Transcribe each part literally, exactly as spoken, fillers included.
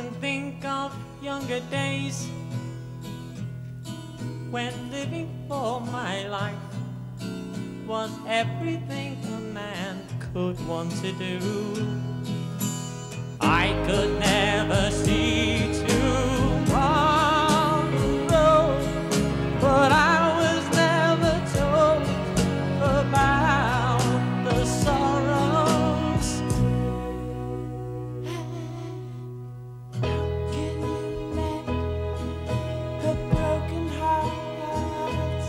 can think of younger days when living for my life was everything a man could want to do. I could never see tomorrow, but I was never told about the sorrows. How can you mend a broken heart?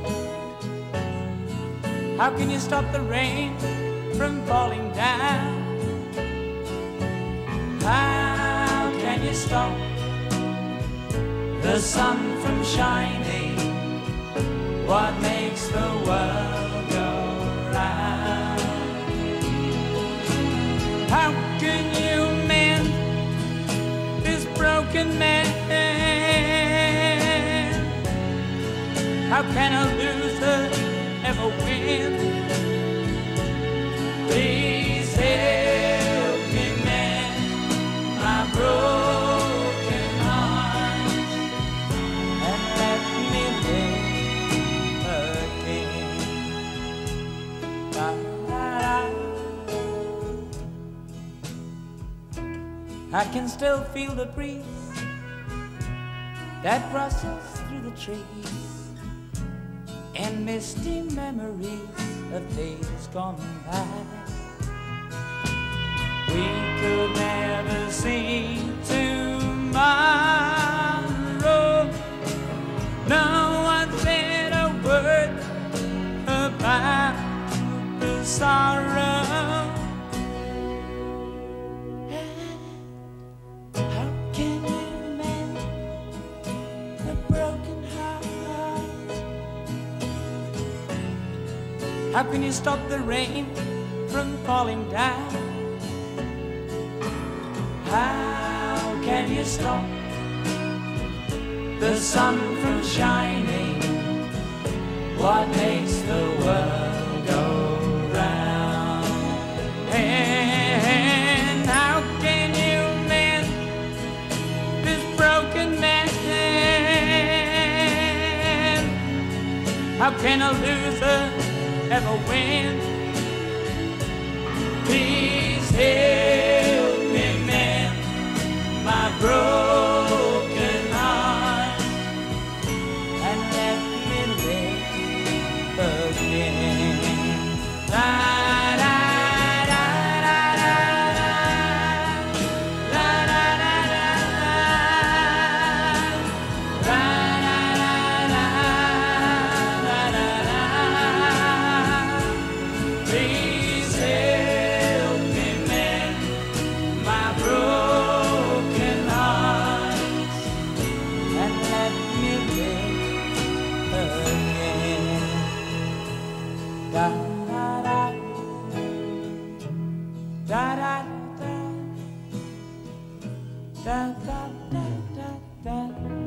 How can you stop the rain from falling down? How can you stop the sun from shining? What makes the world go round? How can you mend this broken man? How can a loser ever win? Please help me mend my broken heart and let me live again. I can still feel the breeze that rushes through the trees and misty memories of days gone by. We could never see tomorrow. No one said a word about the sorrow. How can you mend a broken heart? How can you stop the rain from falling down? How can you stop the sun from shining? What makes the world go round? And how can you mend this broken man? How can a loser ever win? Please help me mend my broken heart and let me live again. La, da, da, da, da, da, da, da, da, da, da, da, da. Please help me mend my broken heart and let me live again. Da da da da da da da da da da da.